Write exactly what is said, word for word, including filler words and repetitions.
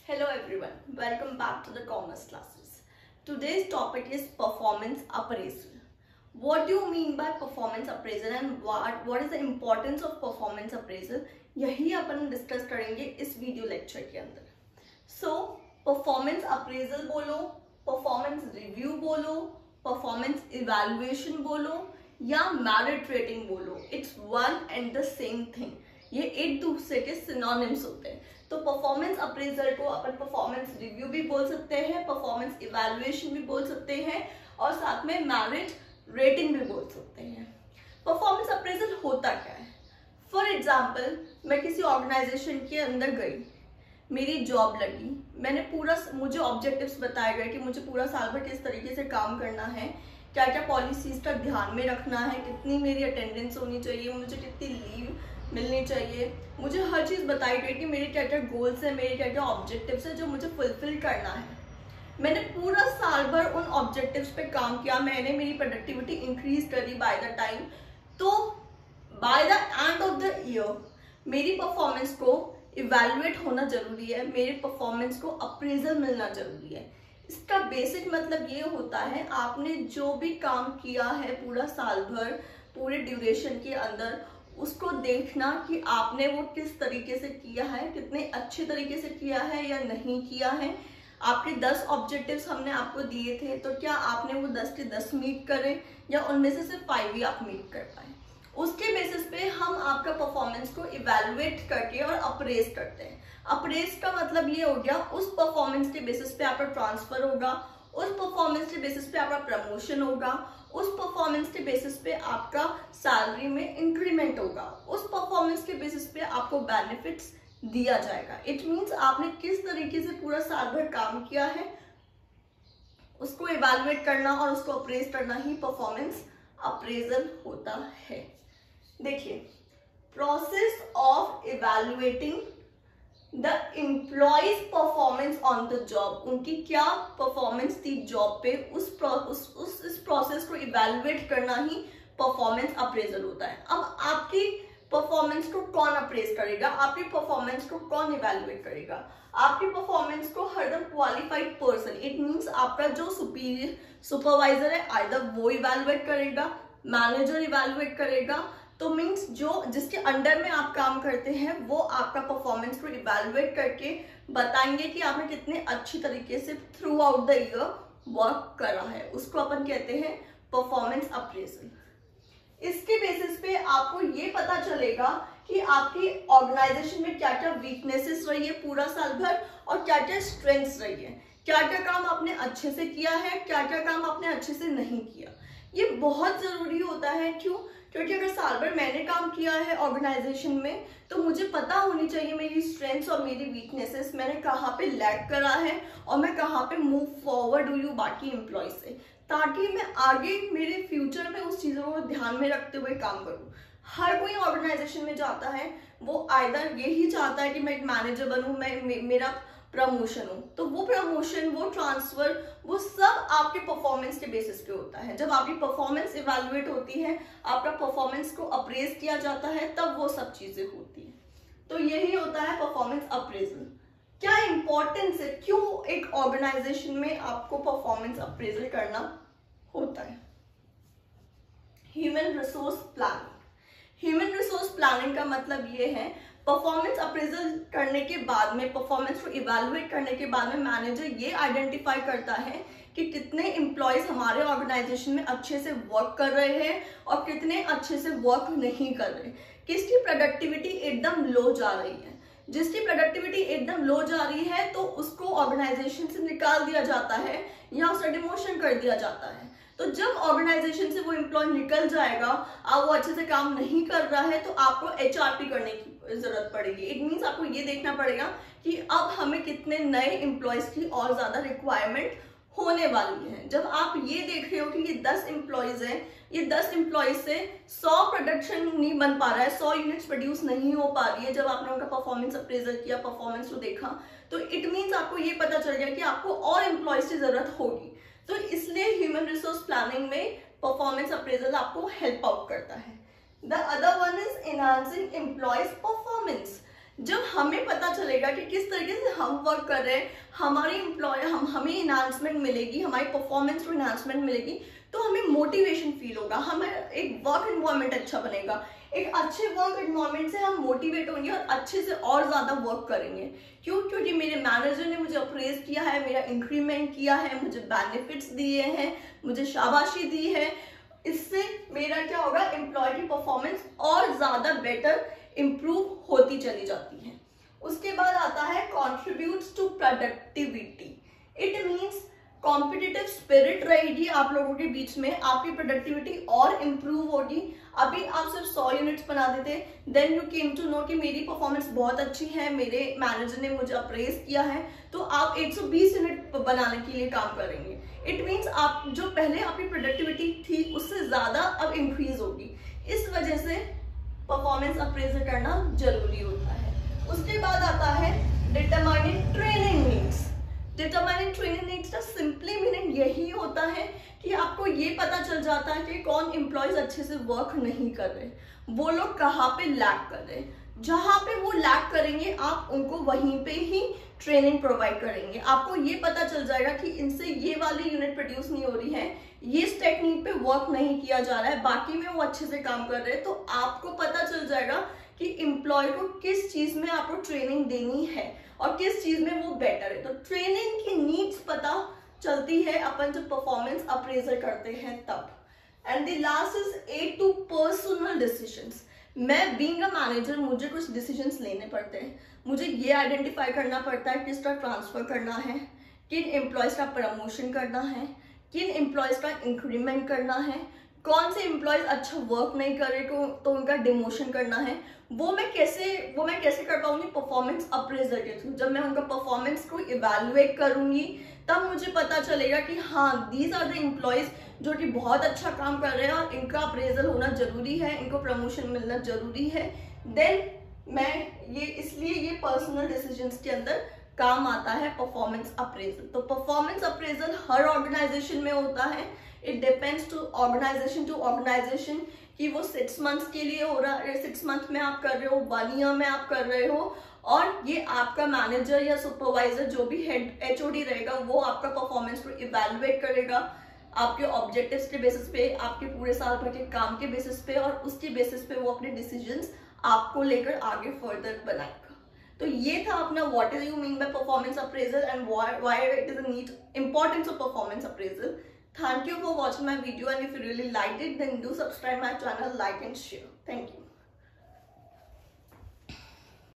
Hello everyone, welcome back to the commerce classes. Today's topic is performance appraisal. What do you mean by performance appraisal and what what is the importance of performance appraisal? यही अपन discuss करेंगे इस video lecture के अंदर. So performance appraisal बोलो, performance review बोलो, performance evaluation बोलो या merit rating बोलो, it's one and the same thing. ये एक दूसरे के सिनोनिम्स होते हैं. तो परफॉर्मेंस अप्रेजल को अपन परफॉर्मेंस रिव्यू भी बोल सकते हैं, परफॉर्मेंस इवैल्यूएशन भी बोल सकते हैं और साथ में मेरिट रेटिंग भी बोल सकते हैं. परफॉर्मेंस अप्रेजल होता क्या है? फॉर एग्जांपल, मैं किसी ऑर्गेनाइजेशन के अंदर गई, मेरी जॉब लगी, मैंने पूरा मुझे ऑब्जेक्टिव्स बताए गए कि मुझे पूरा साल भर किस तरीके से काम करना है, क्या क्या पॉलिसीज का ध्यान में रखना है, कितनी मेरी अटेंडेंस होनी चाहिए, मुझे कितनी लीव मिलनी चाहिए, मुझे हर चीज़ बताई गई कि मेरे क्या क्या गोल्स हैं, मेरे क्या क्या ऑब्जेक्टिव्स हैं जो मुझे फुलफिल करना है. मैंने पूरा साल भर उन ऑब्जेक्टिव्स पे काम किया, मैंने मेरी प्रोडक्टिविटी इंक्रीज करी बाय द टाइम. तो by the end of the year मेरी परफॉर्मेंस को इवैल्यूएट होना जरूरी है, मेरी परफॉर्मेंस को अप्रेजल मिलना जरूरी है. इसका बेसिक मतलब ये होता है, आपने जो भी काम किया है पूरा साल भर, पूरे ड्यूरेशन के अंदर, उसको देखना कि आपने वो किस तरीके से किया है, कितने अच्छे तरीके से किया है या नहीं किया है. आपके दस ऑब्जेक्टिव्स हमने आपको दिए थे, तो क्या आपने वो दस के दस मीट करे या उनमें से सिर्फ फाइव ही आप मीट कर पाए. उसके बेसिस पे हम आपका परफॉर्मेंस को इवैल्यूएट करके और अप्रेज करते हैं. अप्रेज का मतलब ये हो गया, उस परफॉर्मेंस के बेसिस पे आपका ट्रांसफर होगा, उस परफॉर्मेंस के बेसिस पे आपका प्रमोशन होगा, उस परफॉर्मेंस के बेसिस पे आपका सैलरी में इंक्रीमेंट होगा, उस परफॉर्मेंस के बेसिस पे आपको बेनिफिट्स दिया जाएगा. इट मींस आपने किस तरीके से पूरा साल भर काम किया है उसको इवैल्यूएट करना और उसको अप्रेज करना ही परफॉर्मेंस अप्रेजल होता है. देखिए, process of evaluating the employees performance on the job, उनकी क्या परफॉर्मेंस थी जॉब पे, उस प्रो, उस, उस इस प्रोसेस को इवैल्यूएट करना ही परफॉर्मेंस अप्रेजल होता है. अब आपकी परफॉर्मेंस को कौन अप्रेज करेगा, आपकी परफॉर्मेंस को कौन इवैल्यूएट करेगा? आपकी परफॉर्मेंस को हरदम क्वालिफाइड पर्सन, इट मींस आपका जो सुपीरियर सुपरवाइजर है, आइदर वो इवैल्यूएट करेगा, मैनेजर इवैल्यूएट करेगा. तो मीन्स जो जिसके अंडर में आप काम करते हैं वो आपका परफॉर्मेंस को इवैल्यूएट करके बताएंगे कि आपने कितने अच्छी तरीके से throughout the year work करा है. उसको अपन कहते हैं परफॉर्मेंस अप्रेजल. इसके बेसिस पे आपको ये पता चलेगा कि आपकी ऑर्गेनाइजेशन में क्या क्या वीकनेसेस रही है पूरा साल भर और क्या क्या स्ट्रेंथ्स रही है, क्या क्या काम आपने अच्छे से किया है, क्या क्या काम आपने अच्छे से नहीं किया. ये बहुत जरूरी होता है. क्यों? क्योंकि अगर साल भर मैंने काम किया है ऑर्गेनाइजेशन में, तो मुझे पता होनी चाहिए मेरी स्ट्रेंथ्स और मेरी वीकनेसेस, मैंने कहाँ पे लैग करा है और मैं कहाँ पे मूव फॉरवर्ड हुई हूँ बाकी एम्प्लॉय से, ताकि मैं आगे मेरे फ्यूचर में उस चीज़ों को ध्यान में रखते हुए काम करूँ. हर कोई ऑर्गेनाइजेशन में जाता है वो आइदर यही चाहता है कि मैं एक मैनेजर बनूँ, मैं मे, मेरा प्रमोशन हो. तो वो प्रमोशन, वो ट्रांसफर, वो सब आपके परफॉर्मेंस के बेसिस पे होता है. जब आपकी परफॉर्मेंस इवैल्यूएट होती है, आपका परफॉर्मेंस को अप्रेज किया जाता है, तब वो सब चीजें होती है. तो यही होता है परफॉर्मेंस अप्रेजल. क्या इंपॉर्टेंस है, क्यों एक ऑर्गेनाइजेशन में आपको परफॉर्मेंस अप्रेजल करना होता है? Human resource planning. Human resource planning का मतलब ये है, परफॉर्मेंस अप्रेजल करने के बाद में, परफॉर्मेंस को इवैल्यूएट करने के बाद में मैनेजर ये आइडेंटिफाई करता है कि कितने एम्प्लॉयज हमारे ऑर्गेनाइजेशन में अच्छे से वर्क कर रहे हैं और कितने अच्छे से वर्क नहीं कर रहे, किसकी प्रोडक्टिविटी एकदम लो जा रही है. जिसकी प्रोडक्टिविटी एकदम लो जा रही है तो उसको ऑर्गेनाइजेशन से निकाल दिया जाता है या उसे डिमोशन कर दिया जाता है. तो जब ऑर्गेनाइजेशन से वो एम्प्लॉय निकल जाएगा, अब वो अच्छे से काम नहीं कर रहा है, तो आपको एचआरपी करने की जरूरत पड़ेगी. इट मीन्स आपको ये देखना पड़ेगा कि अब हमें कितने नए एम्प्लॉयज की और ज्यादा रिक्वायरमेंट होने वाली है. जब आप ये देख रहे हो कि ये दस एम्प्लॉयज हैं, ये दस एम्प्लॉयज से सौ प्रोडक्शन नहीं बन पा रहा है, सौ यूनिट्स प्रोड्यूस नहीं हो पा रही है, जब आपने उनका परफॉर्मेंस अप्रेजल किया, परफॉर्मेंस को देखा, तो इट मीन्स आपको ये पता चल गया कि आपको और एम्प्लॉयज की जरूरत होगी. तो इसलिए ह्यूमन रिसोर्स प्लानिंग में परफॉर्मेंस अप्रेजल आपको हेल्प आउट करता है. The other one is enhancing employees performance. जब हमें पता चलेगा कि किस तरीके से हम वर्क कर रहे हैं, हमारी एम्प्लॉय हम हमें इन्हांसमेंट मिलेगी, हमारी परफॉर्मेंस को इन्हांसमेंट मिलेगी, तो हमें मोटिवेशन फील होगा, हमें एक वर्क एनवायरनमेंट अच्छा बनेगा। एक अच्छे वर्क एनवायरनमेंट से हम मोटिवेट होंगे और अच्छे से और ज़्यादा वर्क करेंगे। क्यों? क्योंकि मेरे मैनेजर ने मुझे अप्रेज किया है, मेरा इंक्रीमेंट किया है, मुझे बेनिफिट्स दिए हैं, मुझे शाबाशी दी है। इससे मेरा क्या होगा, एम्प्लॉय की परफॉर्मेंस और ज़्यादा बेटर इम्प्रूव होती चली जाती है। उसके बाद आता है contributes to productivity. It means competitive spirit रहेगी आप लोगों के बीच में, आपकी प्रोडक्टिविटी और इम्प्रूव होगी। अभी आप सिर्फ सौ यूनिट्स बना देते, then you came to know कि मेरी परफॉर्मेंस बहुत अच्छी है, मेरे मैनेजर ने मुझे अप्रेज किया है, तो आप एक सौ बीस यूनिट बनाने के लिए काम करेंगे। इट मीन्स आप जो पहले आपकी प्रोडक्टिविटी थी उससे ज़्यादा अब इंक्रीज होगी। इस वजह से परफॉर्मेंस अप्रेजल करना जरूरी होता है। उसके बाद आता है determining training needs. Determining training needs का सिंपली मीनिंग यही होता है कि आपको ये पता चल जाता है कि कौन एम्प्लॉयज अच्छे से वर्क नहीं कर रहे, वो लोग कहाँ पे लैक कर रहे हैं। जहाँ पे वो लैक करेंगे आप उनको वहीं पे ही ट्रेनिंग प्रोवाइड करेंगे। आपको ये पता चल जाएगा कि इनसे ये वाली यूनिट प्रोड्यूस नहीं हो रही है, ये इस टेक्निक पे वर्क नहीं किया जा रहा है, बाकी में वो अच्छे से काम कर रहे हैं। तो आपको पता चल जाएगा कि एम्प्लॉय को किस चीज में आपको ट्रेनिंग देनी है और किस चीज में वो बेटर है। तो ट्रेनिंग की नीड्स पता चलती है अपन जब परफॉर्मेंस अप्रेजल करते हैं तब। And the last is a to personal decisions. मैं बीइंग अ मैनेजर मुझे कुछ डिसीजंस लेने पड़ते हैं। मुझे ये आइडेंटिफाई करना पड़ता है किसका ट्रांसफर करना है, किन एम्प्लॉयज का प्रमोशन करना है, किन एम्प्लॉयज का इंक्रीमेंट करना है, कौन से एम्प्लॉयज अच्छा वर्क नहीं करे तो, तो उनका डिमोशन करना है। वो मैं कैसे वो मैं कैसे कर पाऊंगी? परफॉर्मेंस अप्रेजल के थ्रू। जब मैं उनका परफॉर्मेंस को इवेलुएट करूंगी तब मुझे पता चलेगा कि हाँ दीज आर द एम्प्लॉयज जो कि बहुत अच्छा काम कर रहे हैं और इनका अप्रेजल होना जरूरी है, इनको प्रमोशन मिलना जरूरी है। देन मैं ये इसलिए ये पर्सनल डिसीजंस के अंदर काम आता है परफॉर्मेंस अप्रेजल। तो परफॉर्मेंस अप्रेजल हर ऑर्गेनाइजेशन में होता है। It depends to organisation to organisation कि वो सिक्स मंथ्स के लिए हो रहा है, सिक्स मंथ में आप कर रहे हो, वन ईयर में आप कर रहे हो, और ये आपका मैनेजर या सुपरवाइजर जो भी हेड एचओडी रहेगा वो आपका परफॉर्मेंस को इवेलुएट करेगा आपके ऑब्जेक्टिव्स के बेसिस पे, आपके पूरे साल भर के काम के बेसिस पे, और उसके बेसिस पे वो अपने डिसीजंस आपको लेकर आगे फर्दर बनाएगा। तो ये था अपना what is you mean by performance appraisal and why it is a need importance of performance appraisal. Thank you for watching my video, and if you really liked it then do subscribe my channel, like and share. Thank you.